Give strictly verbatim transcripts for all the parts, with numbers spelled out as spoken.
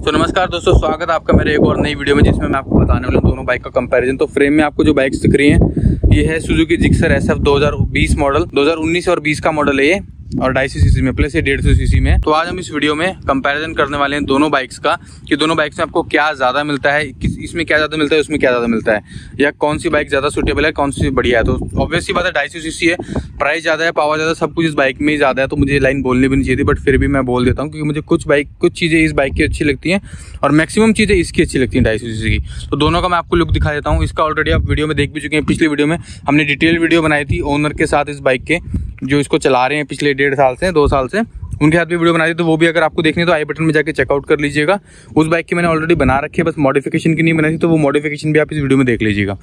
तो नमस्कार दोस्तों, स्वागत है आपका मेरे एक और नई वीडियो में, जिसमें मैं आपको बताने वाला हूँ दोनों बाइक का कंपैरिजन। तो फ्रेम में आपको जो बाइक्स दिख रही हैं ये है सुजुकी जिक्सर एस एफ दो हज़ार बीस मॉडल, दो हज़ार उन्नीस और बीस का मॉडल है ये, और ढाई सौ सीसी में प्लस ये डेढ़ सौ सीसी में। तो आज हम इस वीडियो में कंपैरिजन करने वाले हैं दोनों बाइक्स का कि दोनों बाइक्स में आपको क्या ज़्यादा मिलता है, किस इसमें क्या ज़्यादा मिलता है, उसमें क्या ज़्यादा मिलता है, या कौन सी बाइक ज़्यादा सूटेबल है, कौन सी बढ़िया है। तो ऑब्वियसली बात है ढाई सौ सीसी है, प्राइस ज़्यादा है, पावर ज़्यादा, सब कुछ इस बाइक में ही ज़्यादा है। तो मुझे लाइन बोलनी भी नहीं चाहिए थी, बट फिर भी मैं बोल देता हूँ क्योंकि मुझे कुछ बाइक कुछ चीज़ें इस बाइक की अच्छी लगती हैं और मैक्सिमम चीज़ें इसकी अच्छी लगती हैं ढाई सौ सीसी की। तो दोनों का मैं आपको लुक दिखा देता हूँ। इसका ऑलरेडी आप वीडियो में देख भी चुके हैं, पिछली वीडियो में हमने डिटेल वीडियो बनाई थी ओनर के साथ, इस बाइक के जो इसको चला रहे हैं पिछले डेढ़ साल से दो साल से, उनके साथ भी वीडियो बनाई थी। तो वो भी अगर आपको देखनी है तो आई बटन में जाके चेकआउट कर लीजिएगा। उस बाइक की मैंने ऑलरेडी बना रखी है, बस मॉडिफिकेशन की नहीं बनाई थी, तो वो मॉडिफिकेशन भी आप इस वीडियो में देख लीजिएगा।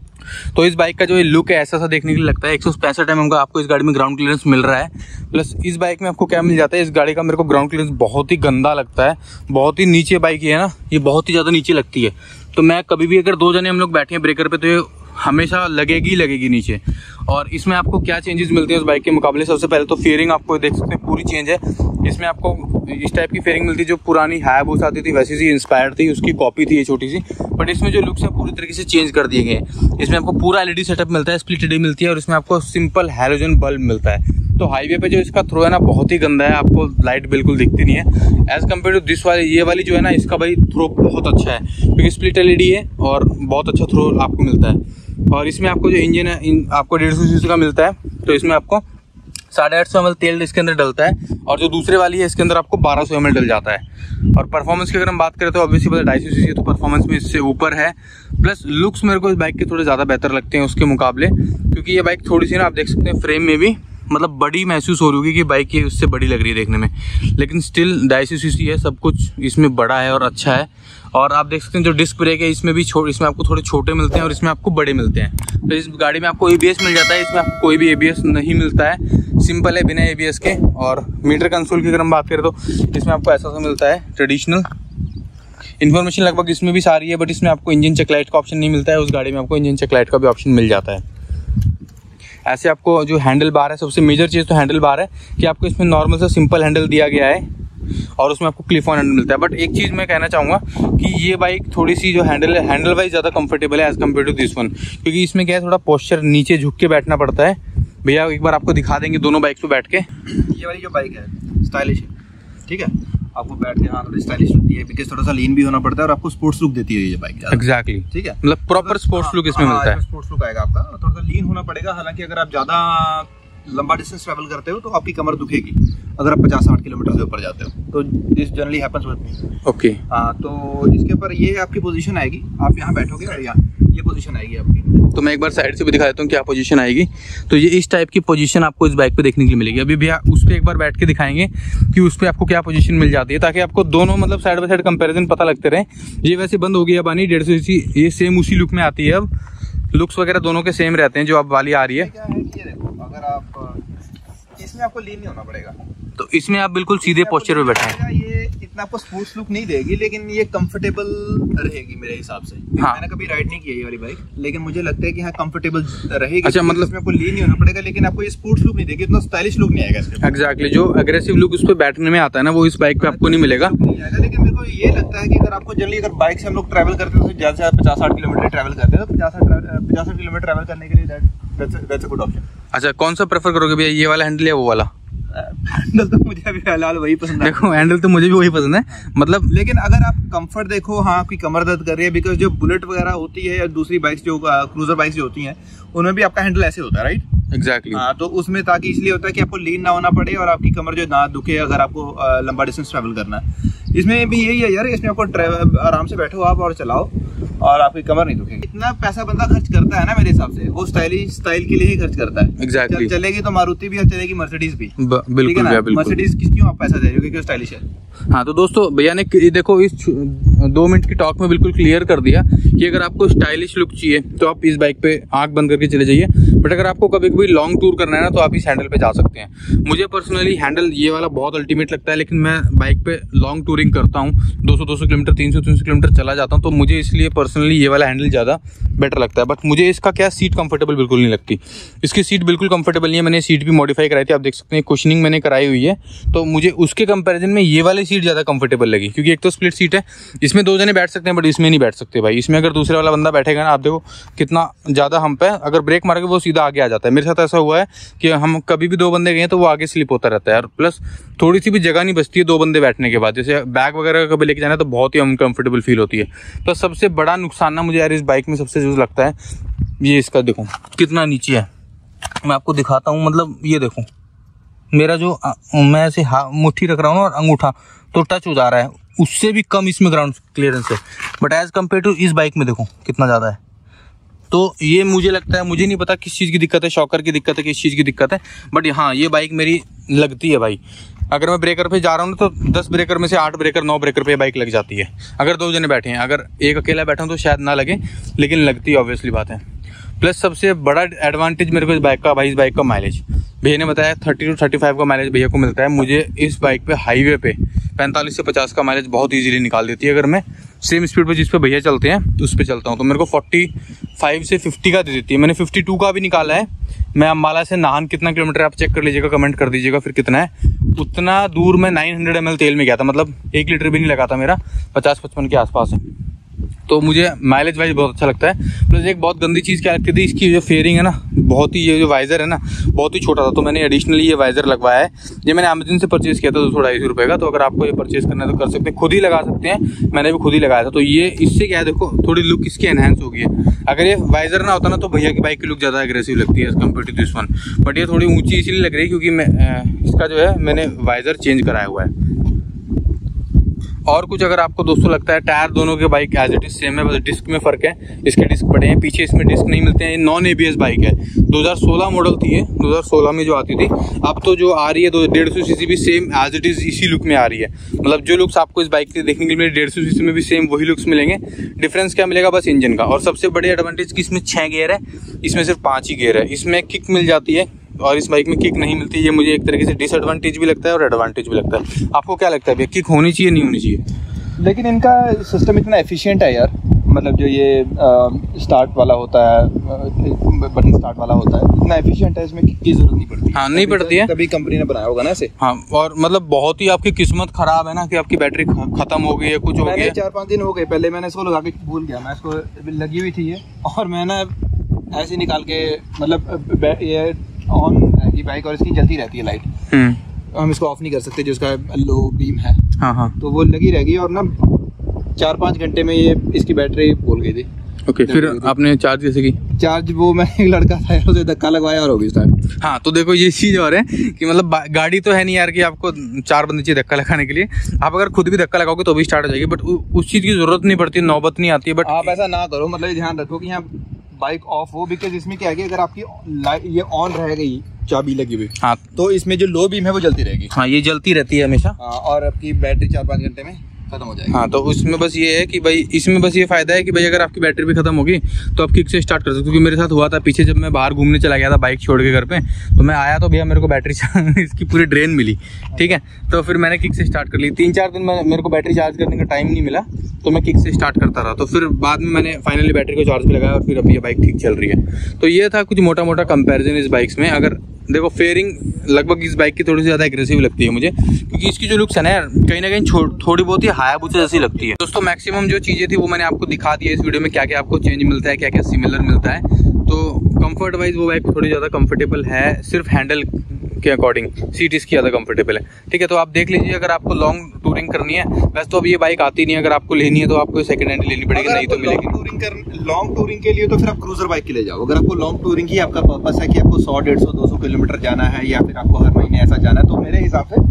तो इस बाइक का जो ये लुक है ऐसा सा देखने के लिए लगता है। एक सौ पैंसठ एम एम का आपको इस गाड़ी में ग्राउंड क्लियरेंस मिल रहा है। प्लस इस बाइक में आपको क्या मिल जाता है, इस गाड़ी का मेरे को ग्राउंड क्लियरेंस बहुत ही गंदा लगता है, बहुत ही नीचे बाइक है ना, ये बहुत ही ज़्यादा नीचे लगती है। तो मैं कभी भी अगर दो जने हम लोग बैठे हैं ब्रेकर पे तो ये हमेशा लगेगी लगेगी नीचे। और इसमें आपको क्या चेंजेस मिलते हैं उस बाइक के मुकाबले, सबसे पहले तो फेयरिंग आपको देख सकते हैं पूरी चेंज है। इसमें आपको इस टाइप की फेयरिंग मिलती है जो पुरानी हायाबुसा आती थी वैसी सी इंस्पायर्ड थी, उसकी कॉपी थी ये छोटी सी, बट इसमें जो लुक्स है पूरी तरीके से चेंज कर दिए गए हैं। इसमें आपको पूरा एलईडी सेटअप मिलता है, स्प्लिट एलईडी मिलती है और इसमें आपको सिंपल हैलोजन बल्ब मिलता है। तो हाईवे पे जो इसका थ्रो है ना बहुत ही गंदा है, आपको लाइट बिल्कुल दिखती नहीं है एज कम्पेयर टू दिस वाली। ये वाली जो है ना इसका भाई थ्रो बहुत अच्छा है क्योंकि स्प्लिट एलईडी है और बहुत अच्छा थ्रो आपको मिलता है। और इसमें आपको जो इंजन है इन, आपको डेढ़ सौ सीसी का मिलता है, तो इसमें आपको साढ़े आठ सौ एम एल तेल इसके अंदर डलता है, और जो दूसरे वाली है इसके अंदर आपको बारह सौ एम एल डल जाता है। और परफॉर्मेंस की अगर हम बात करें तो ऑब्वियसली पता ढाई सौ सीसी तो परफॉर्मेंस में इससे ऊपर है। प्लस लुक्स मेरे को इस बाइक के थोड़े ज़्यादा बेहतर लगते हैं उसके मुकाबले, क्योंकि ये बाइक थोड़ी सी ना आप देख सकते हैं फ्रेम में भी मतलब बड़ी महसूस हो रही होगी कि बाइक ये उससे बड़ी लग रही है देखने में, लेकिन स्टिल ढाई सौ सीसी है, सब कुछ इसमें बड़ा है और अच्छा है। और आप देख सकते हैं जो डिस्क ब्रेक है इसमें भी छो इसमें आपको थोड़े छोटे मिलते हैं और इसमें आपको बड़े मिलते हैं। तो इस गाड़ी में आपको एबीएस मिल जाता है, इसमें आपको कोई भी एबीएस नहीं मिलता है, सिंपल है बिना एबीएस के। और मीटर कंसोल की अगर हम बात करें तो इसमें आपको ऐसा सा मिलता है ट्रेडिशनल इन्फॉर्मेशन, लगभग इसमें भी सारी है, बट इसमें आपको इंजन चेक लाइट का ऑप्शन नहीं मिलता है। उस गाड़ी में आपको इंजन चेक लाइट का भी ऑप्शन मिल जाता है। ऐसे आपको जो हैंडल बार है, सबसे मेजर चीज़ तो हैंडल बार है कि आपको इसमें नॉर्मल सा सिंपल हैंडल दिया गया है और उसमें आपको क्लिप ऑन हैंडल मिलता है। बट एक चीज़ मैं कहना चाहूँगा कि ये बाइक थोड़ी सी जो हैंडल है हैंडल वाइज ज़्यादा कंफर्टेबल है as compare to this one, क्योंकि इसमें क्या है थोड़ा पोस्चर नीचे झुक के बैठना पड़ता है। भैया एक बार आपको दिखा देंगे दोनों बाइक पे बैठ के। ये वाली जो बाइक है स्टाइलिश है, ठीक है, आपको बैठ के हाँ थोड़ी स्टाइलिश लगती है बिकॉज थोड़ा सा लीन भी होना पड़ता है और आपको स्पोर्ट्स लुक देती है ये बाइक। एग्जैक्टली, ठीक है, मतलब प्रॉपर स्पोर्ट्स लुक इसमें मिलता है। स्पोर्ट्स लुक आएगा आपका, थोड़ा सा लीन होना पड़ेगा। हालांकि अगर आप ज़्यादा लंबा डिस्टेंस ट्रैवल करते हो तो आपकी कमर दुखेगी अगर आप पचास साठ किलोमीटर से ऊपर जाते हो, तो this generally happens with me. Okay, हाँ, तो इसके ऊपर ये आपकी पोजीशन आएगी, आप यहाँ बैठोगे और यहाँ ये पोजीशन आएगी आपकी। तो मैं एक बार साइड से भी दिखा देता हूँ क्या पोजीशन आएगी। तो ये इस टाइप की पोजीशन आपको इस बाइक पे देखने के लिए मिलेगी। अभी भैया उस पर एक बार बैठ के दिखाएंगे कि उस पर आपको क्या पोजीशन मिल जाती है, ताकि आपको दोनों मतलब साइड बाय साइड कंपैरिजन पता लगते रहे। ये वैसे बंद हो गई है बानी डेढ़ सौ सीसी, ये सेम उसी लुक में आती है। अब लुक्स वगैरह दोनों के सेम रहते हैं जो अब वाली आ रही है। क्या है कि ये देखो, अगर आप इसमें आपको लीन नहीं होना पड़ेगा, तो इसमें आप बिल्कुल सीधे पोस्चर पे बैठे हैं। ये इतना आपको स्पोर्ट्स लुक नहीं देगी, लेकिन ये कंफर्टेबल रहेगी मेरे हिसाब से। हाँ। मैंने कभी राइड नहीं किया ये वाली बाइक, लेकिन मुझे लगता है कि हाँ कंफर्टेबल रहेगी। अच्छा, मतलब इसमें आपको लीन नहीं होना पड़ेगा, लेकिन आपको ये स्पोर्ट्स लुक नहीं देगी, इतना स्टाइलिश लुक नहीं आएगा इसमें। एग्जैक्टली, जो अग्रेसिव लुक उस पर बैठने में आता है ना वो इस बाइक पे आपको नहीं मिलेगा। लेकिन मेरे को ये लगता है कि अगर आपको जनरली अगर बाइक से हम लोग ट्रैवल करते हैं तो ज्यादा से ज्यादा पचास साठ किलोमीटर ट्रैवल करते हैं, तो पचास साठ किलोमीटर ट्रैवल करने के लिए दैट्स अ गुड ऑप्शन। अच्छा, कौन सा प्रेफर करोगे भैया, ये वाला हैंडल या वो वाला? हैंडल तो मुझे अभी फिलहाल वही पसंद है। देखो हैंडल तो मुझे भी वही पसंद है, मतलब लेकिन अगर आप कंफर्ट देखो, हाँ आपकी कमर दर्द कर रही है, बिकॉज जो बुलेट वगैरह होती है या दूसरी बाइक्स जो क्रूजर बाइक्स जो होती हैं उनमें भी आपका हैंडल ऐसे होता है, राइट? एग्जैक्टली। हाँ, तो उसमें ताकि इसलिए होता है कि आपको लीन ना होना पड़े और आपकी कमर जो ना दुखे अगर आपको लंबा डिस्टेंस ट्रैवल करना है। इसमें भी यही है यार, इसमें आपको आराम से बैठो आप और चलाओ और आपकी कमर नहीं दुखेगी। इतना पैसा बंदा खर्च करता है ना मेरे हिसाब से, वो स्टाइलिश स्टाइल के लिए ही खर्च करता है। एग्जैक्टली, चलेगी तो मारुति भी और चलेगी मर्सिडीज भी। बिल्कुल बिल्कुल, मर्सिडीज किस क्यों आप पैसा दे रहे हो क्योंकि स्टाइलिश है। हाँ, तो दोस्तों भैया ने देखो इस दो मिनट की टॉक में बिल्कुल क्लियर कर दिया कि अगर आपको स्टाइलिश लुक चाहिए तो आप इस बाइक पे आंख बंद करके चले जाइए, बट अगर आपको कभी कभी लॉन्ग टूर करना है ना तो आप इस हैंडल पे जा सकते हैं। मुझे पर्सनली हैंडल ये वाला बहुत अल्टीमेट लगता है, लेकिन मैं बाइक पे लॉन्ग टूरिंग करता हूँ, दो सौ दो सौ किलोमीटर तीन सौ तीन सौ किलोमीटर चला जाता हूँ, तो मुझे इसलिए पर्सनली पर्सनली ये वाला हैंडल ज़्यादा बेटर लगता है। बट मुझे इसका क्या सीट कंफर्टेबल बिल्कुल नहीं लगती, इसकी सीट बिल्कुल कंफर्टेबल नहीं है। मैंने सीट भी मॉडिफाई कराई थी, आप देख सकते हैं कुशनिंग मैंने कराई हुई है, तो मुझे उसके कंपैरिजन में ये वाली सीट ज़्यादा कंफर्टेबल लगी। क्योंकि एक तो स्प्लिट सीट है, इसमें दो जने बैठ सकते हैं बट इसमें नहीं बैठ सकते भाई। इसमें अगर दूसरे वाला बंदा बैठेगा ना, आप देखो कितना ज़्यादा हम्प है, अगर ब्रेक मारोगे वो सीधा आगे आ जाता है। मेरे साथ ऐसा हुआ है कि हम कभी भी दो बंदे गए तो वो आगे स्लिप होता रहता है, और प्लस थोड़ी सी भी जगह नहीं बचती है दो बंदे बैठने के बाद। जैसे बैग वगैरह कभी लेके जाना है तो बहुत ही अनकंफर्टेबल फील होती है। तो सबसे बड़ा नुकसान ना मुझे यार इस बाइक में सबसे जो लगता है, ये इसका देखो कितना नीचे है। मैं आपको दिखाता हूँ, मतलब ये देखो मेरा जो आ, मैं ऐसे मुट्ठी रख रहा हूँ और अंगूठा तो टच हो जा रहा है, उससे भी कम इसमें ग्राउंड क्लियरेंस है। बट एज कम्पेयर टू इस बाइक में देखो कितना ज़्यादा है। तो ये मुझे लगता है, मुझे नहीं पता किस चीज़ की दिक्कत है, शॉकर की दिक्कत है, किस चीज़ की दिक्कत है, बट हाँ ये बाइक मेरी लगती है भाई। अगर मैं ब्रेकर पे जा रहा हूँ तो दस ब्रेकर में से आठ ब्रेकर नौ ब्रेकर पे बाइक लग जाती है अगर दो जने बैठे हैं। अगर एक अकेला बैठा हूँ तो शायद ना लगे, लेकिन लगती है, ऑब्वियसली बात है। प्लस सबसे बड़ा एडवांटेज मेरे को इस बाइक का भाई, इस बाइक का माइलेज भैया ने बताया थर्टी टू थर्टी फाइव का माइलेज भैया को मिलता है। मुझे इस बाइक पे हाईवे पे पैंतालीस से पचास का माइलेज बहुत इजीली निकाल देती है। अगर मैं सेम स्पीड पे जिस पे भैया चलते हैं उस पे चलता हूँ तो मेरे को फोर्टी फाइव से फिफ्टी का दे देती है। मैंने फिफ्टी टू का भी निकाला है। मैं अम्बाला से नाहन कितना किलोमीटर आप चेक कर लीजिएगा, कमेंट कर दीजिएगा फिर कितना है। उतना दूर मैं नाइन हंड्रेड एम एल तेल में गया था, मतलब एक लीटर भी नहीं लगा था मेरा, पचास पचपन के आसपास है। तो मुझे माइलेज वाइज बहुत अच्छा लगता है। प्लस एक बहुत गंदी चीज़ क्या लगती थी, इसकी जो फेयरिंग है ना, बहुत ही, ये जो वाइजर है ना बहुत ही छोटा था, तो मैंने एडिशनली ये वाइजर लगवाया है। ये मैंने अमेजन से परचेज किया था दो सौ ढाई सौ रुपये का। तो अगर आपको ये परचेज करना है तो कर सकते हैं, खुद ही लगा सकते हैं, मैंने भी खुद ही लगाया था। तो ये इससे क्या है, देखो थोड़ी लुक इसकी एनहेंस हो गई है। अगर ये वाइजर ना होता ना तो भैया की बाइक की लुक ज़्यादा एग्रेसिव लगती है as compare to this one. But ये थोड़ी ऊँची इसीलिए लग रही है क्योंकि मैं इसका जो है मैंने वाइजर चेंज कराया हुआ है। और कुछ अगर आपको दोस्तों लगता है, टायर दोनों के bike as it is same है, बस डिस्क में फर्क है। इसके डिस्क बड़े हैं, पीछे इसमें डिस्क नहीं मिलते हैं। ये नॉन एबीएस बाइक है, दो हज़ार सोलह मॉडल थी ये, दो हज़ार सोलह में जो आती थी। अब तो जो आ रही है डेढ़ सौ सीसी भी सेम एज इट इज इसी लुक में आ रही है। मतलब जो लुक्स आपको इस बाइक के देखने के लिए डेढ़ सौ सीसी में भी सेम वही लुक्स मिलेंगे। डिफरेंस क्या मिलेगा, बस इंजन का। और सबसे बड़ी एडवांटेज कि इसमें छः गियर है, इसमें सिर्फ पाँच ही गियर है। इसमें किक मिल जाती है और इस बाइक में किक नहीं मिलती। ये मुझे एक तरीके से डिसएडवांटेज भी लगता है और एडवांटेज भी लगता है। आपको क्या लगता है भैया, किक होनी चाहिए नहीं होनी चाहिए? लेकिन इनका सिस्टम इतना एफिशिएंट है यार, मतलब जो ये स्टार्ट वाला होता है, बटन स्टार्ट वाला होता है, इतना एफिशिएंट है, इसमें की जरूरत नहीं पड़ती। हाँ नहीं पड़ती है, तभी कंपनी ने बनाया होगा ना इसे। हाँ, और मतलब बहुत ही आपकी किस्मत खराब है ना कि आपकी बैटरी खत्म हो गई है, कुछ हो गया। चार पाँच दिन हो गए, पहले मैंने इसको लगा के भूल गया, मैं इसको लगी हुई थी ये, और मैं ना ऐसे निकाल के, मतलब ये ऑन रहेगी बाइक और इसकी जलती रहती है लाइट, हम इसको ऑफ नहीं कर सकते जो इसका लो बीम है। हाँ हाँ, तो वो लगी रहेगी और ना चार पाँच घंटे में ये इसकी बैटरी बोल गई थी। ओके, फिर आपने चार्ज कैसे की? चार्ज वो मैं एक लड़का था यार, उसे धक्का लगवाया और होगी स्टार्ट। हाँ, तो देखो ये चीज़ और है कि मतलब गाड़ी तो है नहीं यार कि आपको चार बंदे चाहिए धक्का लगाने के लिए। आप अगर खुद भी धक्का लगाओगे तो भी स्टार्ट हो जाएगी, बट उस चीज़ की जरूरत नहीं पड़ती, नौबत नहीं आती है। बट आप ऐसा ना करो, मतलब ध्यान रखो कि यहाँ बाइक ऑफ हो, बिकॉज इसमें क्या है कि अगर आपकी लाइट ये ऑन रह गई, चाबी लगी हुई, हाँ, तो इसमें जो लो बीम है वो जलती रहेगी। हाँ, ये जलती रहती है हमेशा। हाँ, और आपकी बैटरी चार पाँच घंटे में खत्म हो जाएगी। हाँ, तो उसमें बस ये है कि भाई, इसमें बस ये फायदा है कि भाई अगर आपकी बैटरी भी खत्म होगी तो आप किक से स्टार्ट कर सकते हो। क्योंकि मेरे साथ हुआ था पीछे, जब मैं बाहर घूमने चला गया था बाइक छोड़ के घर पे, तो मैं आया तो भैया मेरे को बैटरी इसकी पूरी ड्रेन मिली, ठीक है। तो फिर मैंने किक से स्टार्ट कर ली। तीन चार दिन में मेरे को बैटरी चार्ज करने का टाइम नहीं मिला, तो मैं किक से स्टार्ट करता रहा। तो फिर बाद में मैंने फाइनली बैटरी को चार्ज भी लगाया और फिर अभी ये बाइक ठीक चल रही है। तो ये था कुछ मोटा मोटा कंपैरिजन इस बाइक्स में। अगर देखो फेयरिंग लगभग इस बाइक की थोड़ी सी ज़्यादा एग्रेसिव लगती है मुझे, क्योंकि इसकी जो लुक्स है ना यार, कहीं ना कहीं थोड़ी बहुत ही हायाबुसा जैसी लगती है। दोस्तों मैक्सिमम जो चीज़ें थी वो मैंने आपको दिखा दी है इस वीडियो में, क्या क्या आपको चेंज मिलता है, क्या क्या सिमिलर मिलता है। तो कंफर्ट वाइज वो बाइक थोड़ी ज़्यादा कंफर्टेबल है, सिर्फ हैंडल के अकॉर्डिंग सीट इसकी ज़्यादा कंफर्टेबल है, ठीक है। तो आप देख लीजिए, अगर आपको लॉन्ग टूरिंग करनी है, वैसे तो अब ये बाइक आती नहीं है, अगर आपको लेनी है तो आपको सेकंड हैंड लेनी पड़ेगी, नहीं तो मिलेगी। टूरिंग कर लॉन्ग टूरिंग के लिए तो फिर आप क्रूजर बाइक के लिए जाओ। अगर आपको लॉन्ग टूरिंग की आपका पर्पस है कि आपको सौ डेढ़ सौ दो सौ किलोमीटर जाना है, या फिर आपको हर महीने ऐसा जाना है, तो मेरे हिसाब से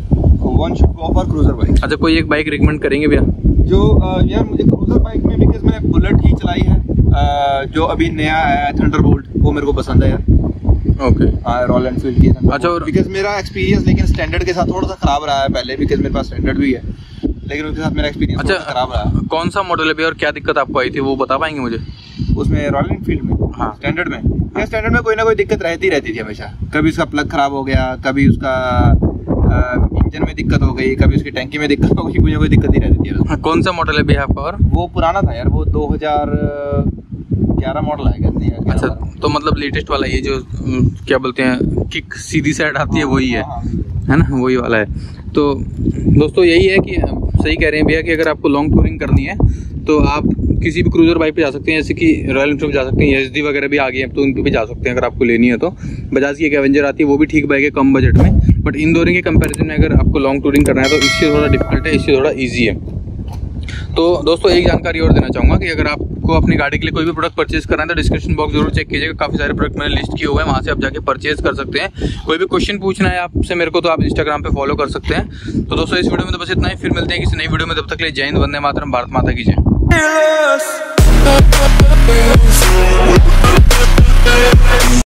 one should go for cruiser bike. अच्छा, कोई एक बाइक रिकमेंड करेंगे भैया? जो यार मुझे क्रूजर बाइक में, बिकॉज मैंने बुलेट ही चलाई है, जो अभी नया आया है थंडरबोल्ट, वो मेरे को पसंद है यार। ओके, हाँ, रॉयल एनफील्ड की। अच्छा, बिकॉज मेरा एक्सपीरियंस लेकिन स्टैंडर्ड के साथ थोड़ा सा खराब रहा है पहले, बिकॉज मेरे पास स्टैंडर्ड भी है, लेकिन उसके साथ मेरा एक्सपीरियंस अच्छा खराब रहा। कौन सा मॉडल है भैया और क्या दिक्कत आपको आई थी, वो बता पाएंगे मुझे? उसमें रॉयल एनफील्ड में, हाँ, स्टैंडर्ड में, या स्टैंडर्ड में कोई ना कोई दिक्कत रहती रहती थी हमेशा। कभी उसका प्लग खराब हो गया, कभी उसका इंजन में दिक्कत हो गई, कभी उसकी टैंकी में दिक्कत हो गई, कुछ ना कोई दिक्कत ही रहती है। हाँ, कौन सा मॉडल है भैया आपका? और वो पुराना था यार, वो दो हज़ार ग्यारह मॉडल है कहते हैं। अच्छा, तो मतलब लेटेस्ट वाला ये जो क्या बोलते हैं किक सीधी साइड आती है वही है, है ना, वही वाला है। तो दोस्तों यही है कि सही कह रहे हैं भैया कि अगर आपको लॉन्ग टूरिंग करनी है तो आप किसी भी क्रूजर बाइक पे जा सकते हैं, जैसे कि रॉयल एनफील्ड जा सकते हैं, एस डी वगैरह भी आ गई है तो उन पे भी जा सकते हैं अगर आपको लेनी है तो। बजाज की एक एवेंजर आती है, वो भी ठीक बाइक है कम बजट में, बट इन दोनों के कंपैरिजन में अगर आपको लॉन्ग टूरिंग करना है तो इससे थोड़ा डिफिकल्ट है, इससे थोड़ा ईजी है। तो दोस्तों एक जानकारी और देना चाहूँगा कि अगर आपको अपनी गाड़ी के लिए कोई भी प्रोडक्ट परचेज करना है तो डिस्क्रिप्शन बॉक्स जरूर चेक कीजिएगा, काफ़ी सारे प्रोडक्ट मैंने लिस्ट किए हुए हैं, वहाँ से आप जाके परचेज कर सकते हैं। कोई भी क्वेश्चन पूछना है आपसे मेरे को तो आप इंस्टाग्राम पे फॉलो कर सकते हैं। तो दोस्तों इस वीडियो में तो बस इतना ही, फिर मिलते हैं किसी नई वीडियो में, तब तक के लिए जय हिंद, वंदे मातरम, भारत माता की जय।